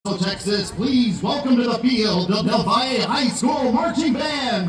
Texas, please welcome to the field the Del Valle High School Marching Band.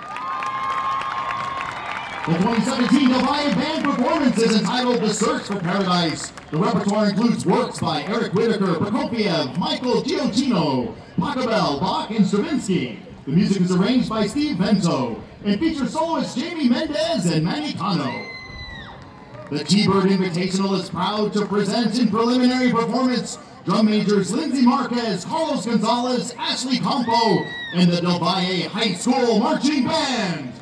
The 2017 Del Valle Band performance is entitled The Search for Paradise. The repertoire includes works by Eric Whitaker, Prokofiev, Michael Giotino, Pachelbel, Bach, and Stravinsky. The music is arranged by Steve Vento and features soloists Jamie Mendez and Manny Cano. The T-Bird Invitational is proud to present in preliminary performance drum majors Lindsay Marquez, Carlos Gonzalez, Ashley Campo, and the Del Valle High School Marching Band.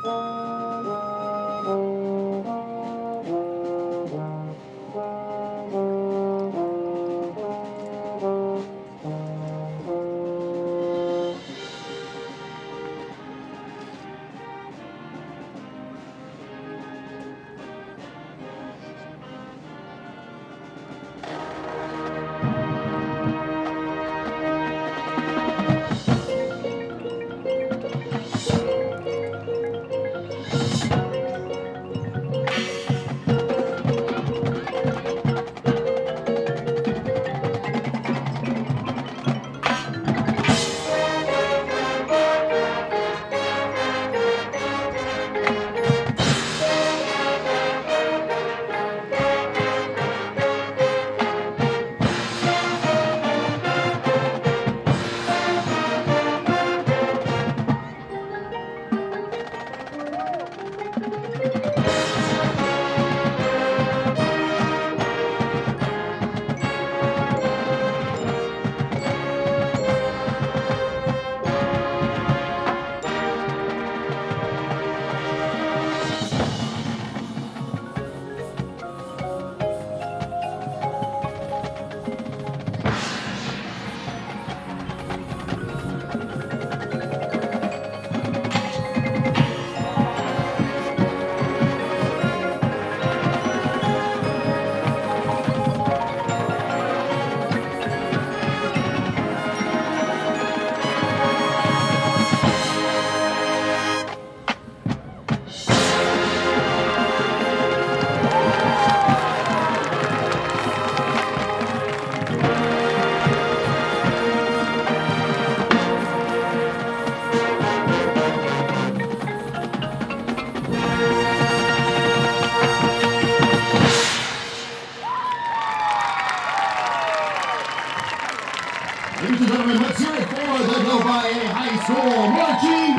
Ladies and gentlemen, let's hear it for the Del Valle High School Marching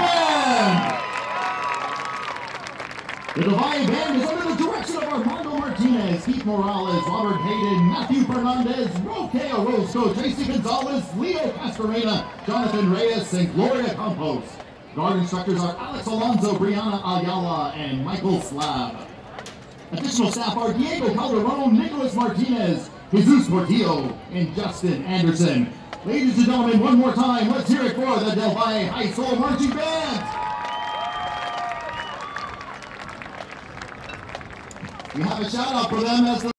Band! The Del Valle Band is under the direction of Armando Martinez, Keith Morales, Robert Hayden, Matthew Fernandez, Roque Orozco, Tracy Gonzalez, Leo Castorena, Jonathan Reyes, and Gloria Campos. Guard instructors are Alex Alonso, Brianna Ayala, and Michael Slab. Additional staff are Diego Calderon, Nicolas Martinez, Jesus Portillo, and Justin Anderson. Ladies and gentlemen, one more time, let's hear it for the Del Valle High School Marching Band. We have a shout out for them as the